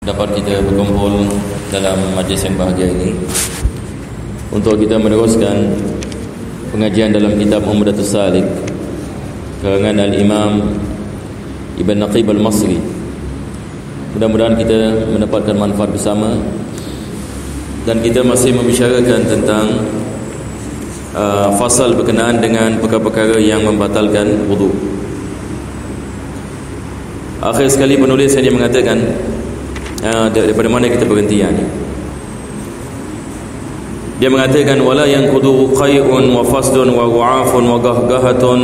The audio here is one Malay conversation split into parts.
Dapat kita berkumpul dalam majlis yang bahagia ini untuk kita meneruskan pengajian dalam kitab Umdatus Salik karangan Al-Imam Ibn Naqib Al-Masri. Mudah-mudahan kita mendapatkan manfaat bersama, dan kita masih membicarakan tentang fasal berkenaan dengan perkara-perkara yang membatalkan wudu. Akhir sekali penulis hanya mengatakan daripada mana kita berhenti ni. Dia mengatakan wala yanqudu qai'un wa fasdun wa ru'afun wa gahgahatun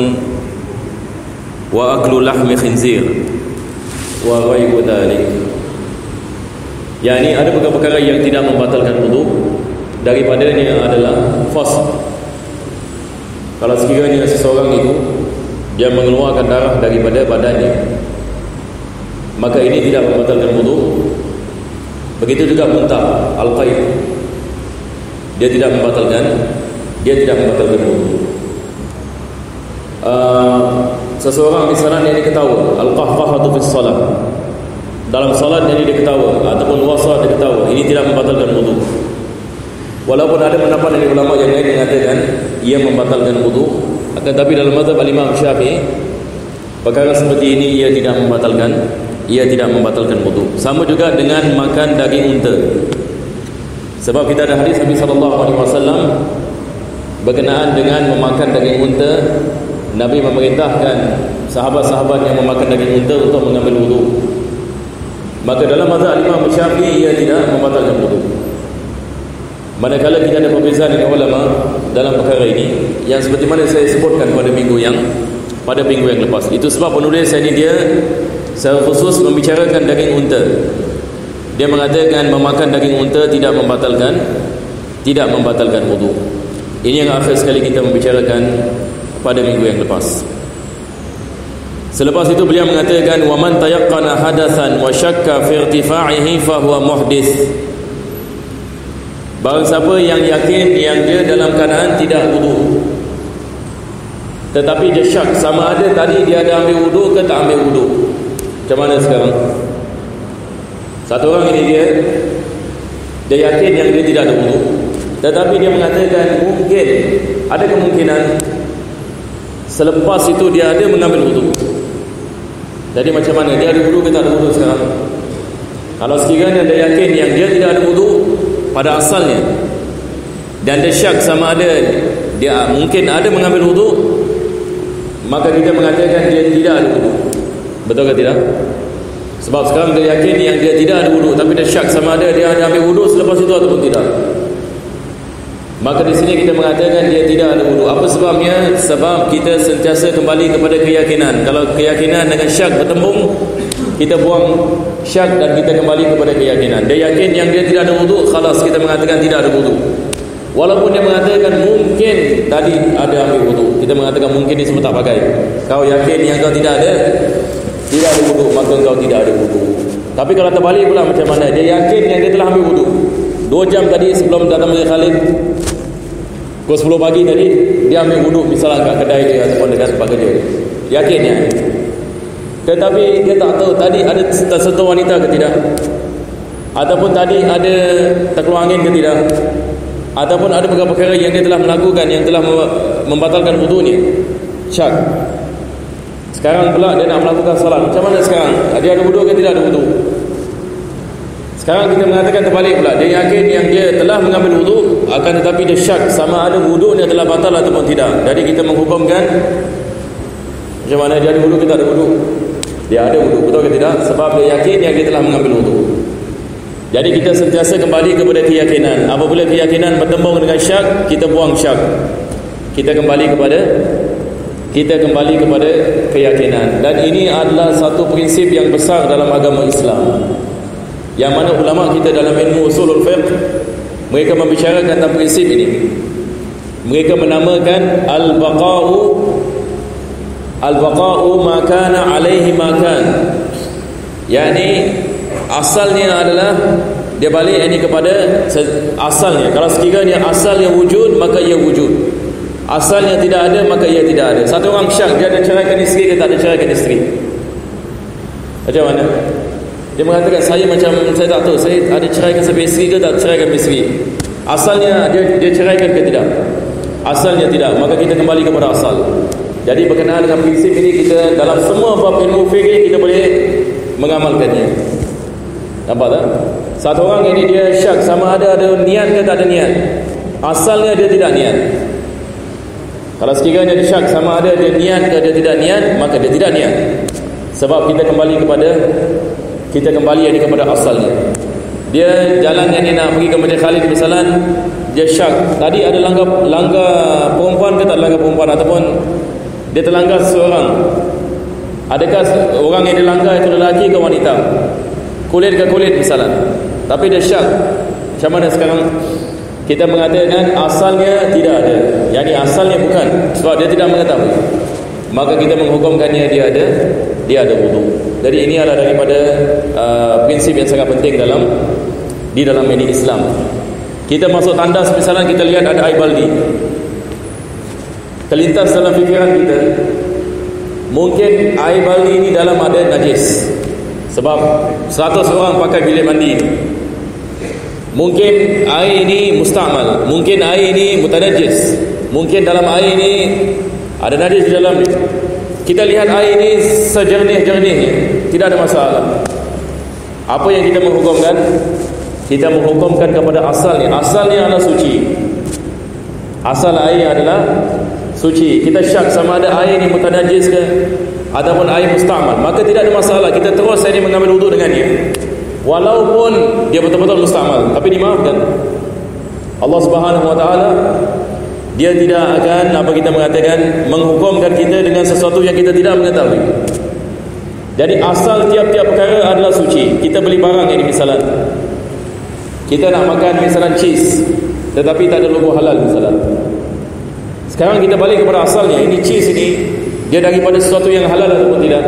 wa aklu lahmi khinzir wa ghairu dhalik. Yani ada perkara-perkara yang tidak membatalkan wudu, daripadanya adalah fasd. Kalau sekiranya seseorang itu dia mengeluarkan darah daripada badannya, maka ini tidak membatalkan wudu. Begitu juga muntah, al-qaid, dia tidak membatalkan wudu. Seseorang di sana yang diketahui al-qahqahatu fi shalah, dalam salat yang diketahui ataupun wasa diketahui, ini tidak membatalkan wudu. Walaupun ada pendapat dari ulama yang lain mengatakan ia membatalkan wudu, akan tapi dalam mazhab Imam Syafi'i perkara seperti ini ia tidak membatalkan wudu. Sama juga dengan makan daging unta. Sebab kita ada hadis Nabi SAW berkenaan dengan memakan daging unta. Nabi memerintahkan sahabat-sahabat yang memakan daging unta untuk mengambil wudu. Maka dalam mazhab Imam Syafi'i ia tidak membatalkan wudu. Manakala kita ada perbezaan dengan ulama dalam perkara ini, yang seperti mana saya sebutkan pada minggu yang lepas. Itu sebab penulis ini dia secara khusus membicarakan daging unta. Dia mengatakan memakan daging unta tidak membatalkan wudu. Ini yang akhir sekali kita membicarakan pada minggu yang lepas. Selepas itu beliau mengatakan wa man tayaqqana hadatsan wa syakka fi irtifa'ihi fa huwa muhdits. Barang siapa yang yakin yang dia dalam keadaan tidak wudu, tetapi dia syak sama ada tadi dia ada ambil wudu ke tak ambil wudu. Macam mana sekarang? Satu orang ini dia yakin yang dia tidak ada wudu, tetapi dia mengatakan mungkin ada kemungkinan selepas itu dia ada mengambil wudu. Jadi macam mana? Dia ada wudu ke tak ada wudu sekarang? Kalau sekiranya dia yakin yang dia tidak ada wudu pada asalnya, dan dia syak sama ada dia mungkin ada mengambil wudu, maka kita mengatakan dia tidak ada wudu. Betul ke tidak? Sebab sekarang dia yakin yang dia tidak ada wudu, tapi dia syak sama ada dia ada ambil wudu selepas itu ataupun tidak. Maka di sini kita mengatakan dia tidak ada wudu. Apa sebabnya? Sebab kita sentiasa kembali kepada keyakinan. Kalau keyakinan dengan syak bertembung, kita buang syak dan kita kembali kepada keyakinan. Dia yakin yang dia tidak ada wudu, khalas kita mengatakan tidak ada wudu. Walaupun dia mengatakan mungkin tadi ada ambil wudu, kita mengatakan mungkin ini semua tak pakai. Kau yakin yang kau tidak ada wudu, maka kau tidak ada wudu. Tapi kalau terbalik pula macam mana? Dia yakin yang dia telah ambil wudu 2 jam tadi sebelum datang Masjid Khalid, pukul 10 pagi tadi dia ambil wudu misalnya kat kedai dia ataupun dekat tempat kerja. Yakinnya. Tetapi dia tak tahu tadi ada tersentuh wanita ke tidak, ataupun tadi ada terkeluar angin ke tidak, ataupun ada perkara-perkara yang dia telah melakukan yang telah membatalkan wudunya. Syak. Sekarang pula dia nak melakukan salat. Macam mana sekarang? Dia ada wudu ke tidak ada wudu? Sekarang kita mengatakan terbalik pula. Dia yakin yang dia telah mengambil wudu, akan tetapi dia syak sama ada wudu dia telah batal ataupun tidak. Jadi kita menghukumkan macam mana? Dia ada wudu ke tak ada wudu? Dia ada wudu, betul ke tidak? Sebab dia yakin yang dia telah mengambil wudu. Jadi kita sentiasa kembali kepada keyakinan. Apabila keyakinan bertembung dengan syak, kita buang syak. Kita kembali kepada keyakinan. Dan ini adalah satu prinsip yang besar dalam agama Islam, yang mana ulama kita dalam ilmu usulul fiqh mereka membicarakan tentang prinsip ini. Mereka menamakan al-baqa'u ma kana alaihi ma kan. Yani asalnya adalah dia balik ini kepada asalnya. Kalau sekiranya asalnya wujud, maka ia wujud. Asalnya tidak ada, maka ia tidak ada. Satu orang syak, dia ada ceraikan isteri ke tak ada ceraikan isteri? Macam mana? Dia mengatakan saya tak tahu saya ada ceraikan sampai isteri ke tak ceraikan isteri. Asalnya dia ceraikan ke tidak? Asalnya tidak. Maka kita kembali kepada asal. Jadi berkenaan dengan prinsip ini, kita dalam semua bab ilmu fikih kita boleh mengamalkannya. Nampak tak? Satu orang ini dia syak sama ada niat ke tak ada niat. Asalnya dia tidak niat. Kalau sekiranya dia syak sama ada dia niat ke dia tidak niat, maka dia tidak niat. Sebab kita kembali kepada asalnya. Dia jalan yang dia nak pergi ke Masjid Khalid misalnya, dia syak tadi ada langgar perempuan ke tak langgar perempuan, ataupun dia terlanggar seseorang. Adakah orang yang dilanggar itu lelaki ke wanita, kulit ke kulit misalnya, tapi dia syak. Macam mana sekarang? Kita mengatakan asalnya tidak ada, yakni asalnya bukan, sebab dia tidak mengetahui, maka kita menghukumkannya dia ada wudu. Jadi ini adalah daripada prinsip yang sangat penting di dalam ini Islam. Kita masuk tandas misalnya, kita lihat ada air baldi, terlintas dalam fikiran kita, mungkin air baldi ini dalam ada najis, sebab 100 orang pakai bilik mandi. Mungkin air ini musta'mal, mungkin air ini mutanajis, mungkin dalam air ini ada najis di dalam. Kita lihat air ini sejernih-jernihnya, tidak ada masalah. Apa yang kita menghukumkan? Kita menghukumkan kepada asalnya. Asalnya adalah suci. Asal air adalah suci. Kita syak sama ada air ini mutanajis ke ataupun air musta'mal, maka tidak ada masalah. Kita terus ini mengambil wudu dengannya, walaupun dia betul-betul musta'mal, tapi dimaafkan. Allah Subhanahu wa taala dia tidak akan menghukumkan kita dengan sesuatu yang kita tidak mengetahui. Jadi asal tiap-tiap perkara adalah suci. Kita beli barang ini misalnya, kita nak makan misalnya cheese, tetapi tak ada logo halal misalnya. Sekarang kita balik kepada asalnya, ini cheese ini dia daripada sesuatu yang halal ataupun tidak.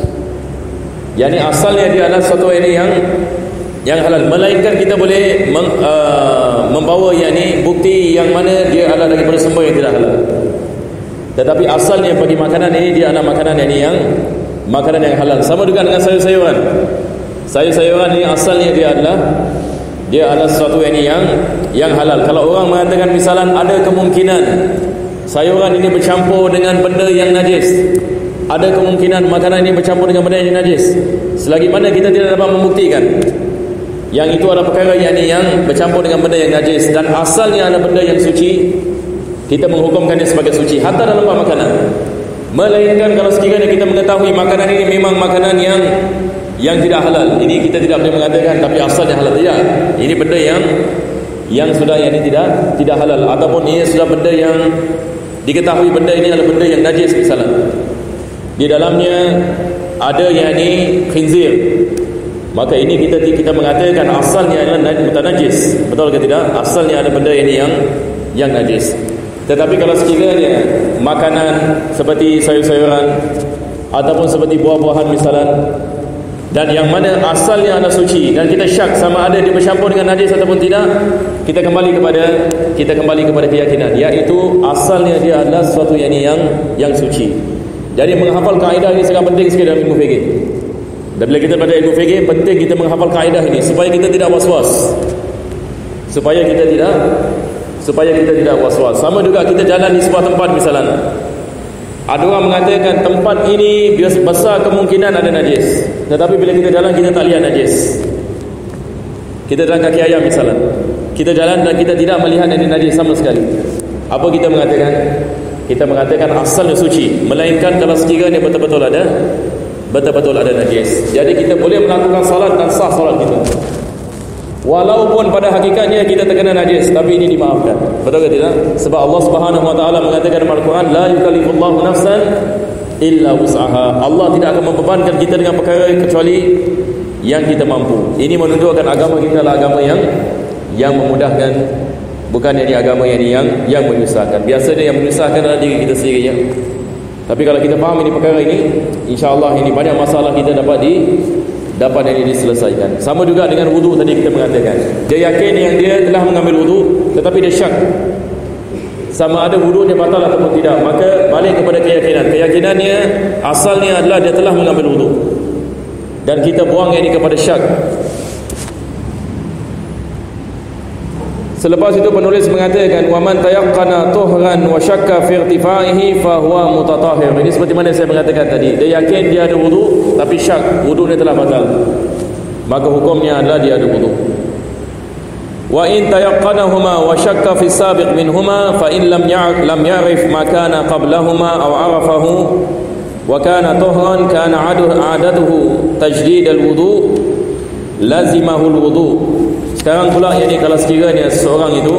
Yani asalnya dia adalah sesuatu ini yang halal, melainkan kita boleh membawa bukti yang mana dia adalah daripada sumber yang tidak halal. Tetapi asalnya bagi makanan ini dia adalah makanan makanan yang halal. Sama juga dengan sayur-sayuran. Sayur-sayuran ini asalnya dia adalah sesuatu yang halal. Kalau orang mengatakan misalnya ada kemungkinan sayuran ini bercampur dengan benda yang najis, ada kemungkinan makanan ini bercampur dengan benda yang najis, selagi mana kita tidak dapat membuktikan yang itu adalah perkara yang bercampur dengan benda yang najis dan asalnya adalah benda yang suci, kita menghukumkannya sebagai suci hatta dalam makanan. Melainkan kalau sekiranya kita mengetahui makanan ini memang makanan yang tidak halal, ini kita tidak boleh mengatakan tapi asalnya halal. Tidak, ini benda yang sudah tidak halal, ataupun ini sudah benda yang diketahui benda ini adalah benda yang najis misalnya. Di dalamnya ada khinzir, maka ini kita mengatakan asalnya adalah mutanajis. Betul ke tidak? Asalnya ada benda yang najis. Tetapi kalau sekiranya makanan seperti sayur-sayuran ataupun seperti buah-buahan misalnya, dan yang mana asalnya adalah suci, dan kita syak sama ada dia bercampur dengan najis ataupun tidak, kita kembali kepada keyakinan, iaitu asalnya dia adalah sesuatu yang suci. Jadi menghafal kaedah ini sangat penting sekali dalam ilmu fikih. Dan bila kita pada ilmu fikih, penting kita menghafal kaedah ini supaya kita tidak was-was. Supaya kita tidak was-was. Sama juga kita jalan di sebuah tempat misalnya, ada orang mengatakan tempat ini besar kemungkinan ada najis, tetapi bila kita jalan kita tak lihat najis. Kita jalan kaki ayam misalnya, kita jalan dan kita tidak melihat ada najis sama sekali. Apa kita mengatakan? Kita mengatakan asalnya suci, melainkan kalau sekiranya betul-betul ada najis. Jadi kita boleh melakukan salat dan sah salat kita, walaupun pada hakikatnya kita terkena najis, tapi ini dimaafkan. Betul ke tidak? Sebab Allah Subhanahu wa taala mengatakan dalam Al-Quran, la yukallifullahu nafsan illa wus'aha. Allah tidak akan membebankan kita dengan perkara kecuali yang kita mampu. Ini menunjukkan agama kita adalah agama yang memudahkan, bukan agama yang menyusahkan. Biasanya yang menyusahkan adalah diri kita sendiri ya. Tapi kalau kita faham ini perkara ini, insya-Allah ini banyak masalah kita dapat diselesaikan. Sama juga dengan wudu tadi kita mengatakan, dia yakin yang dia telah mengambil wudu, tetapi dia syak sama ada wudu dia batal ataupun tidak, maka balik kepada keyakinannya asalnya adalah dia telah mengambil wudu. dan kita buang yang ini kepada syak. Selepas itu penulis mengatakan wa man tayaqqana tuhran wa syakka fi irtifaihi fa huwa mutatahhir. Ini seperti mana saya mengatakan tadi, dia yakin dia ada wudu tapi syak wudu dia telah batal, maka hukumnya adalah dia ada wudu. Wa in tayaqqanahuma wa syakka fi sabiq minhuma fa in lam ya'rif ma kana qablahuma aw 'arafahu wa kana tuhran kana 'adaduhu tajdid al-wudu lazimahu al-wudu. Sekarang pula yang ni, kalau sekiranya seseorang itu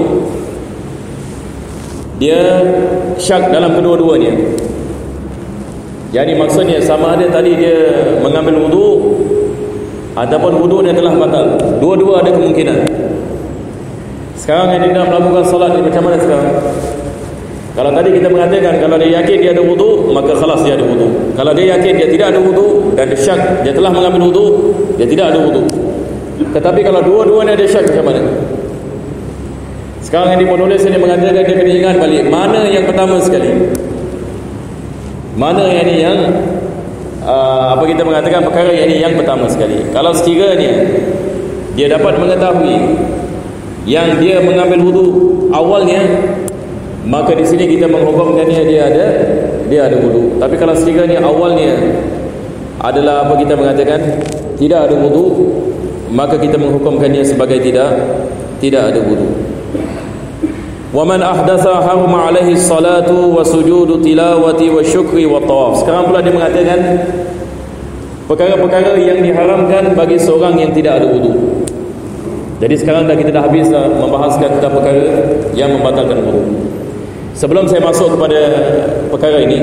dia syak dalam kedua-duanya, jadi maksudnya sama ada tadi dia mengambil wudu ataupun wudu dia telah batal, dua-dua ada kemungkinan. Sekarang yang dia nak melakukan solat ni macam mana sekarang? Kalau tadi kita mengatakan kalau dia yakin dia ada wudu, maka khalas dia ada wudu. Kalau dia yakin dia tidak ada wudu dan dia syak dia telah mengambil wudu, dia tidak ada wudu. Tetapi kalau dua-duanya ada syak, macam mana? Sekarang yang penulis ini mengatakan dia kena ingat balik mana yang pertama sekali, mana yang ini yang apa kita mengatakan perkara yang ini yang pertama sekali. Kalau sekiranya dia dapat mengetahui yang dia mengambil wudu awalnya, maka di sini kita menghukumkannya dia ada wudu. Tapi kalau sekiranya awalnya adalah apa kita mengatakan tidak ada wudu, maka kita menghukumkannya sebagai tidak ada wudu. Wa man ahdatsa haruma alaihi salatu wa sujudu tilawati wa syukri wa tawaf. Sekarang pula dia mengatakan perkara-perkara yang diharamkan bagi seorang yang tidak ada wudu. Jadi sekarang kita dah habis membahaskan tentang perkara yang membatalkan wudu. Sebelum saya masuk kepada perkara ini,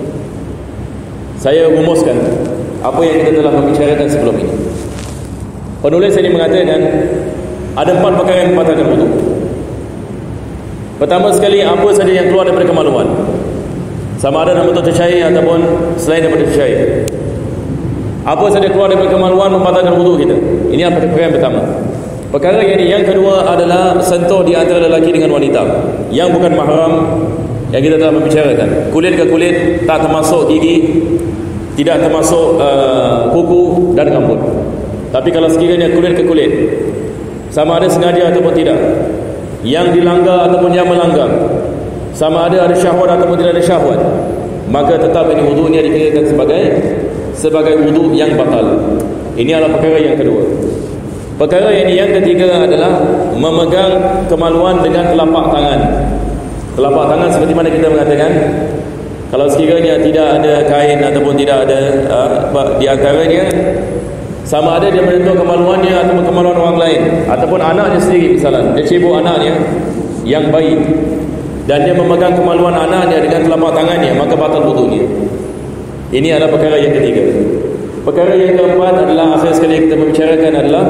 saya rumuskan apa yang kita telah membicarakan sebelum ini. Penulis ini mengatakan ada 4 perkara yang membatalkan wudu. Pertama sekali, apa saja yang keluar daripada kemaluan, sama ada dalam bentuk tercair ataupun selain daripada tercair. Apa saja keluar daripada kemaluan membatalkan wudu kita. Ini adalah perkara yang pertama. Perkara yang kedua adalah sentuh di antara lelaki dengan wanita yang bukan mahram, yang kita telah membicarakan. Kulit ke kulit, tak termasuk gigi, tidak termasuk kuku dan rambut. Tapi kalau sekiranya kulit ke kulit, sama ada sengaja ataupun tidak, yang dilanggar ataupun yang melanggar, sama ada syahwat ataupun tidak ada syahwat, maka tetap ini wudunya dikirakan sebagai wudu yang batal. Ini adalah perkara yang kedua. Perkara yang ketiga adalah memegang kemaluan dengan telapak tangan. Telapak tangan seperti mana kita mengatakan, kalau sekiranya tidak ada kain ataupun tidak ada di antaranya, sama ada dia menyentuh kemaluannya ataupun kemaluan orang lain, ataupun anaknya sendiri, misalnya dia cebok anaknya yang bayi dan dia memegang kemaluan anaknya dengan telapak tangannya, maka batal wudunya. Ini adalah perkara yang ketiga. Perkara yang keempat adalah, akhir sekali kita membicarakan adalah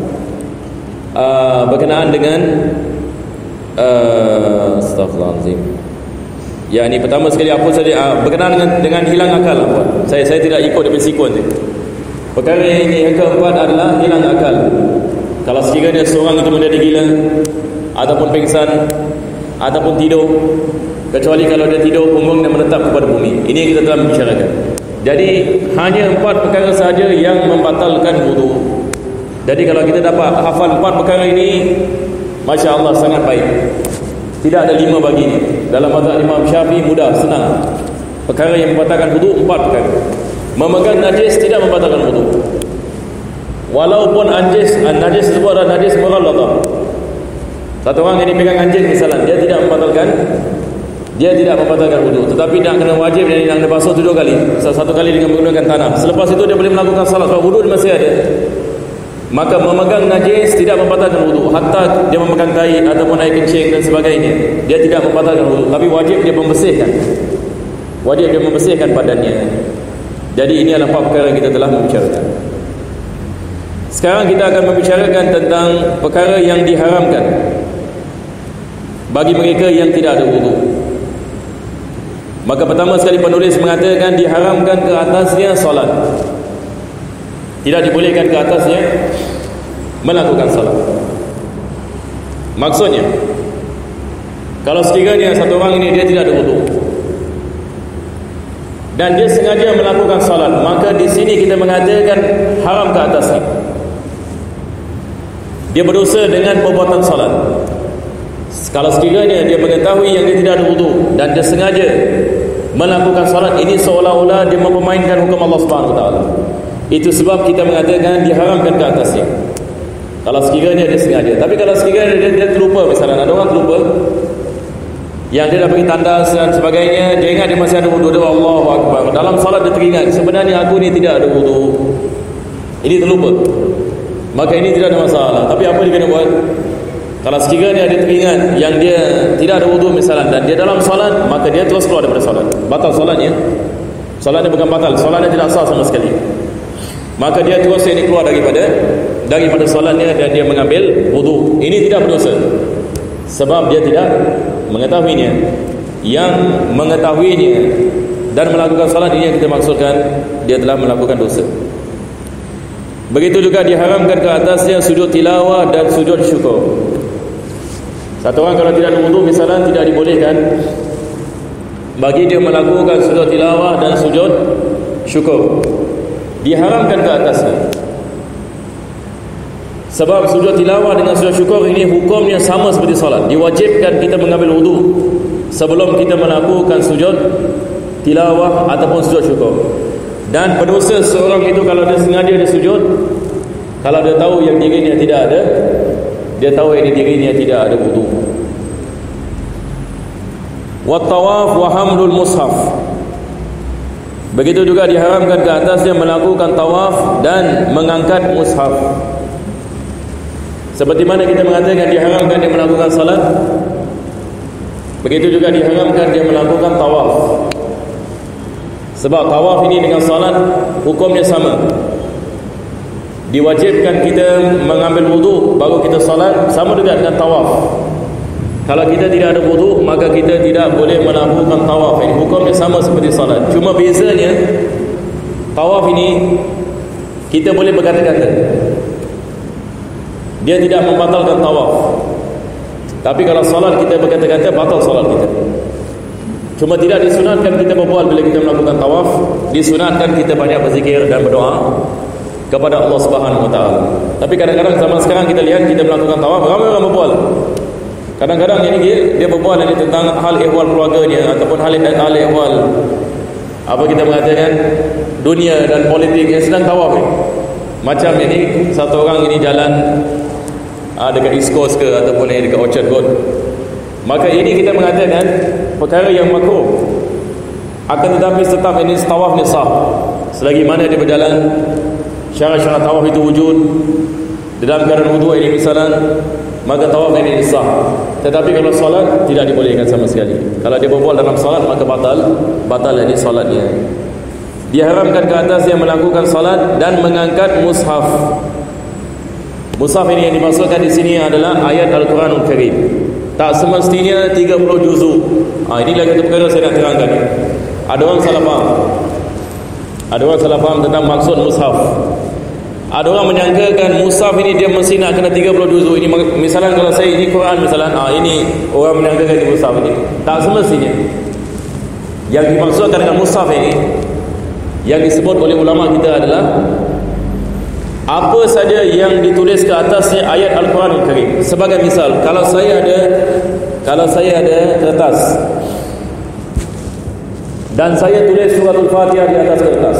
berkenaan dengan astaghfirullahalazim. Ya, ini pertama sekali apa saja berkenaan dengan hilang akal. Saya tidak ikut daripada sekuen ni. Perkara yang keempat adalah hilang akal. Kalau sekiranya seorang itu menjadi gila ataupun pingsan ataupun tidur, kecuali kalau dia tidur punggung dan menetap kepada bumi. Ini yang kita telah membicarakan. Jadi hanya 4 perkara sahaja yang membatalkan wudu. Jadi kalau kita dapat hafal 4 perkara ini, Masya Allah, sangat baik. Tidak ada 5 baginya. Dalam mazhab Imam Syafi'i mudah, senang. Perkara yang membatalkan wudu 4 perkara. Memegang najis tidak membatalkan wudu. Walaupun najis tersebut adalah najis mughalladhah. Satu orang yang pegang anjing misalnya, dia tidak membatalkan wudu, tetapi dia kena wajib dia nak basuh 7 kali. Satu kali dengan menggunakan tanah. Selepas itu dia boleh melakukan salat, sebab wudu dia masih ada. Maka memegang najis tidak membatalkan wudu. Hatta dia memegang tai ataupun air kencing dan sebagainya, dia tidak membatalkan wudu, tapi wajib dia membersihkan. Wajib dia membersihkan badannya. Jadi ini adalah 4 perkara yang kita telah membicarakan. Sekarang kita akan membicarakan tentang perkara yang diharamkan bagi mereka yang tidak ada wudu. Maka pertama sekali penulis mengatakan diharamkan ke atasnya solat. Tidak dibolehkan ke atasnya melakukan solat. Maksudnya, kalau sekiranya satu orang ini dia tidak ada wudu, dan dia sengaja melakukan solat, maka di sini kita mengatakan haram ke atasnya. Dia berdosa dengan perbuatan solat. Kalau sekiranya dia mengetahui yang dia tidak ada wudu dan dia sengaja melakukan solat, ini seolah-olah dia mempermainkan hukum Allah Subhanahu Wa Taala. Itu sebab kita mengatakan diharamkan ke atasnya. Kalau sekiranya dia sengaja. Tapi kalau sekiranya dia terlupa, misalnya ada orang terlupa, yang dia dah pergi tandas dan sebagainya, dia ingat dia masih ada wudu, dia Allahu Akbar, dalam salat dia teringat sebenarnya aku ni tidak ada wudu, ini terlupa, maka ini tidak ada masalah. Tapi apa dia kena buat? Kalau sekiranya dia teringat yang dia tidak ada wudu misalnya, dan dia dalam salat, maka dia terus keluar daripada salat, batal salatnya. Salatnya bukan batal, salatnya tidak sah sama sekali. Maka dia terus ini keluar daripada salatnya dan dia mengambil wudu. Ini tidak berdosa, sebab dia tidak mengetahuinya. Yang mengetahuinya dan melakukan salat, ini yang kita maksudkan dia telah melakukan dosa. Begitu juga diharamkan ke atasnya sujud tilawah dan sujud syukur. Satu orang kalau tidak ada wudu misalnya, tidak dibolehkan bagi dia melakukan sujud tilawah dan sujud syukur. Diharamkan ke atasnya, sebab sujud tilawah dengan sujud syukur ini hukumnya sama seperti salat. Diwajibkan kita mengambil wudu sebelum kita melakukan sujud tilawah ataupun sujud syukur. Dan berdosa seorang itu kalau dia sengaja dia sujud, kalau dia tahu yang dirinya tidak ada, dia tahu yang dirinya tidak ada wudu. Wa tawaf wa hamlul mushaf. Begitu juga diharamkan ke atasnya melakukan tawaf dan mengangkat mushaf. Seperti mana kita mengatakan diharamkan dia melakukan salat, begitu juga diharamkan dia melakukan tawaf. Sebab tawaf ini dengan salat hukumnya sama. Diwajibkan kita mengambil wudu baru kita salat, sama juga dengan tawaf. Kalau kita tidak ada wudu, maka kita tidak boleh melakukan tawaf. Ini hukumnya sama seperti salat. Cuma bezanya, tawaf ini kita boleh berkata-kata, dia tidak membatalkan tawaf. Tapi kalau salat kita berkata-kata, batal salat kita. Cuma tidak disunatkan kita berbual bila kita melakukan tawaf. Disunatkan kita banyak berzikir dan berdoa kepada Allah Subhanahu Wa Taala. Tapi kadang-kadang zaman sekarang kita lihat kita melakukan tawaf, ramai orang berbual. Kadang-kadang ini dia berbual ini tentang hal ehwal keluarganya ataupun hal ehwal apa kita mengatakan dunia dan politik yang sedang tawaf. Macam ini satu orang ini jalan dekat East Coast ke ataupun dekat Orchard Road, maka ini kita mengatakan perkara yang makruh. Akan tetapi tetap ini tawaf ni sah selagi mana dia berjalan, syarat-syarat tawaf itu wujud dalam keadaan wudu ini misalnya, maka tawaf ini sah. Tetapi kalau solat tidak dibolehkan sama sekali. Kalau dia berbual dalam solat, maka batal ini solatnya. Diharamkan ke atas yang melakukan solat dan mengangkat mushaf. Mushaf ini yang dimaksudkan di sini adalah ayat Al-Quranul Karim. Tak semestinya 30 juzuk. Ini lagi satu perkara saya nak terangkan. Ada orang salah faham tentang maksud mushaf. Ada orang menyangkakan mushaf ini dia mesti nak kena 30 juzuk. Ini misalnya kalau saya ini Quran misalnya, ini orang menyangkakan di mushaf ini. Tak semestinya. Yang dimaksudkan dengan mushaf ini, yang disebut oleh ulama kita adalah apa saja yang ditulis ke atasnya ayat Al-Quranul Karim. Sebagai misal, kalau saya ada kertas dan saya tulis suratul Fatihah di atas kertas,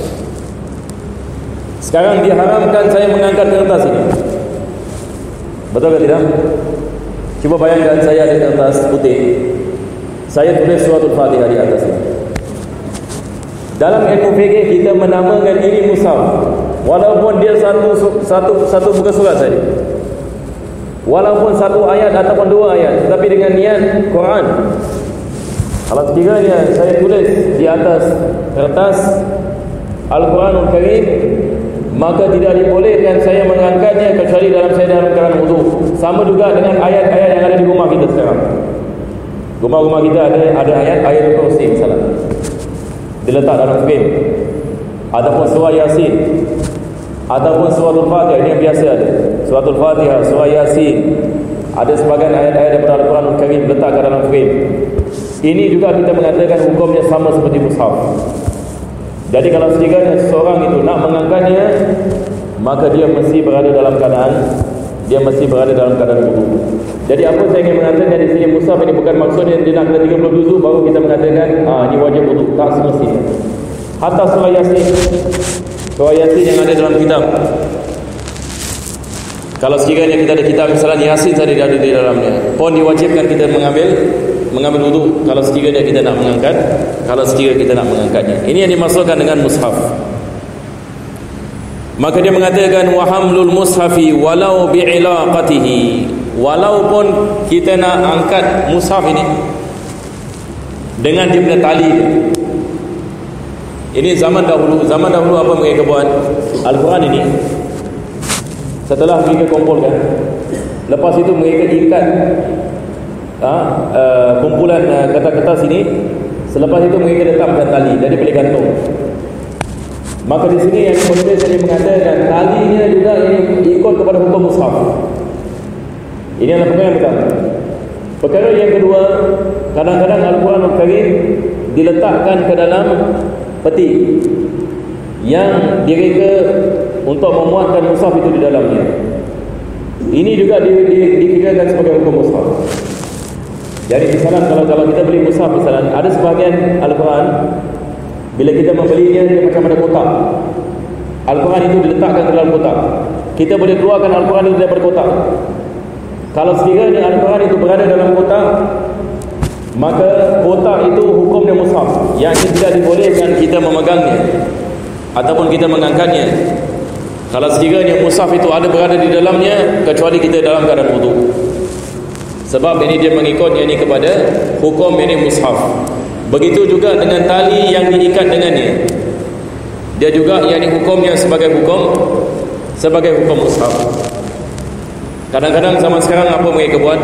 sekarang diharamkan saya mengangkat kertas ini. Betul ke tidak? Cuba bayangkan saya ada kertas putih, saya tulis suratul Fatihah di atas ini. Dalam ilmu fikih kita menamakan ini mushaf, walaupun dia satu muka surat saja, walaupun satu ayat ataupun dua ayat, tetapi dengan niat Quran. Kalau sekiranya saya tulis di atas kertas Al-Quranul Karim, maka tidak dibolehkan saya mengangkatnya kecuali dalam keadaan wudu. Sama juga dengan ayat-ayat yang ada di rumah kita sekarang. Rumah-rumah kita ada ayat kursi misalnya, diletak dalam frame, ataupun surah Yasin, ataupun suratul Fatihah. Ini yang biasa ada, suratul Fatihah, surah Yasin, ada sebagian ayat-ayat daripada Al-Quran Al-Karim letakkan dalam frame. Ini juga kita mengatakan hukumnya sama seperti mushaf. Jadi kalau sekiranya seseorang itu nak mengangkatnya, maka dia mesti berada dalam keadaan wudu. Jadi apa saya ingin mengatakan di sini, mushaf ini bukan maksudnya dia nak kena 30 juzuk baru kita mengatakan ini wajib wudu. Tak semestinya. Hatta surah Yasin yang ada dalam kitab, kalau sekiranya kita ada kitab misalnya Yasin tadi ada di dalamnya, pun diwajibkan kita mengambil wudu kalau sekiranya kita nak mengangkatnya. Ini yang dimaksudkan dengan mushaf. Maka dia mengatakan wa hamlul mushafi walau bi'ilaqatihi, walaupun kita nak angkat mushaf ini dengan dia punya tali. Ini zaman dahulu apa mereka buat? Al-Quran ini setelah mereka kumpulkan, lepas itu mereka ikat kumpulan kertas-kertas ini, selepas itu mereka letakkan tali, jadi boleh gantung. Maka di sini yang penulis ini mengatakan talinya juga ini ikut kepada hukum mushaf. Ini adalah perkara yang pertama. Perkara yang kedua, kadang-kadang Al-Quran Al-Karim diletakkan ke dalam peti yang direka untuk memuatkan mushaf itu di dalamnya. Ini juga dikirakan sebagai hukum mushaf. Jadi misalnya kalau kita beli mushaf, misalnya ada sebahagian Al-Quran, bila kita membelinya dia macam ada kotak. Al-Quran itu diletakkan ke dalam kotak. Kita boleh keluarkan Al-Quran itu daripada kotak. Kalau sekiranya Al-Quran itu berada dalam kotak, maka kotak itu hukumnya mushaf, yang tidak dibolehkan kita memegangnya ataupun kita mengangkatnya. Kalau sekiranya mushaf itu ada berada di dalamnya, kecuali kita dalam keadaan wudu. Sebab ini dia mengikutnya ini kepada hukum ini mushaf. Begitu juga dengan tali yang diikat dengannya, dia juga yang hukumnya sebagai hukum mushaf. Kadang-kadang zaman sekarang apa mereka buat?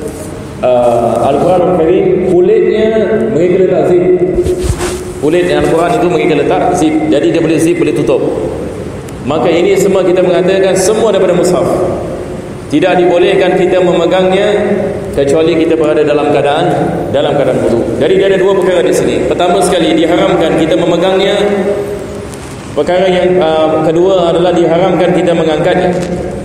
Al-Quran Al-Karim kulitnya mereka letak zip. Kulit Al-Quran itu mereka letak zip, jadi dia boleh zip, boleh tutup. Maka ini semua kita mengatakan semua daripada mushaf. Tidak dibolehkan kita memegangnya kecuali kita berada dalam keadaan wudu. Jadi dia ada dua perkara di sini. Pertama sekali diharamkan kita memegangnya. Perkara yang kedua adalah diharamkan kita mengangkatnya.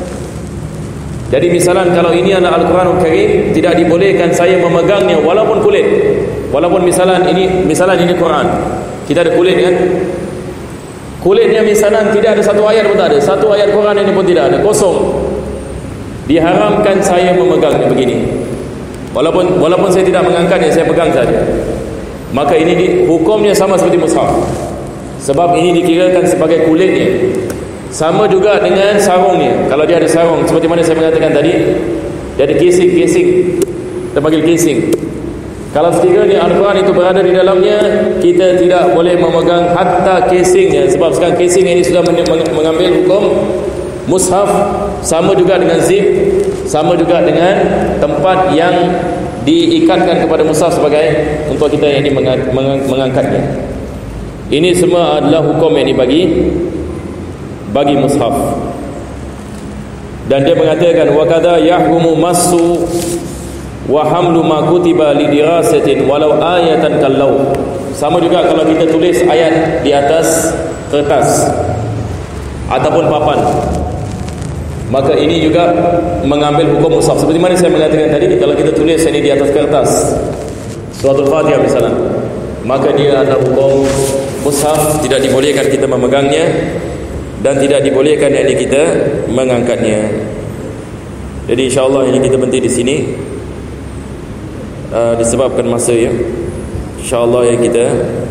Jadi misalnya kalau ini adalah Al-Quran Al-Karim, tidak dibolehkan saya memegangnya walaupun kulit. Walaupun misalnya ini Quran, kita ada kulit kan? Kulitnya misalnya tidak ada satu ayat pun tak ada. Satu ayat Quran ini pun tidak ada, kosong. Diharamkan saya memegangnya begini. Walaupun saya tidak mengangkatnya, saya pegang saja. Maka ini hukumnya sama seperti mushaf. Sebab ini dikirakan sebagai kulitnya. Sama juga dengan sarungnya. Kalau dia ada sarung, seperti mana saya mengatakan tadi, dia ada casing. Kita panggil casing. Kalau sekiranya Al-Quran itu berada di dalamnya, kita tidak boleh memegang hatta casingnya. Sebab sekarang casing ini sudah mengambil hukum mushaf. Sama juga dengan zip, sama juga dengan tempat yang diikatkan kepada mushaf sebagai untuk kita yang ini mengangkatnya. Ini semua adalah hukum yang dibagi mushaf. Dan dia mengatakan wa kadza yahrumu massu wa hamlu ma kutiba li dirasatin walau ayatan kallau. Sama juga kalau kita tulis ayat di atas kertas ataupun papan, maka ini juga mengambil hukum mushaf. Seperti mana saya mengatakan tadi, kalau kita tulis ini di atas kertas suratul Fatihah misalnya, maka dia adalah hukum mushaf. Tidak dibolehkan kita memegangnya dan tidak dibolehkan yang kita mengangkatnya. Jadi insya-Allah ini kita berhenti di sini disebabkan masa ya. Insya-Allah yang kita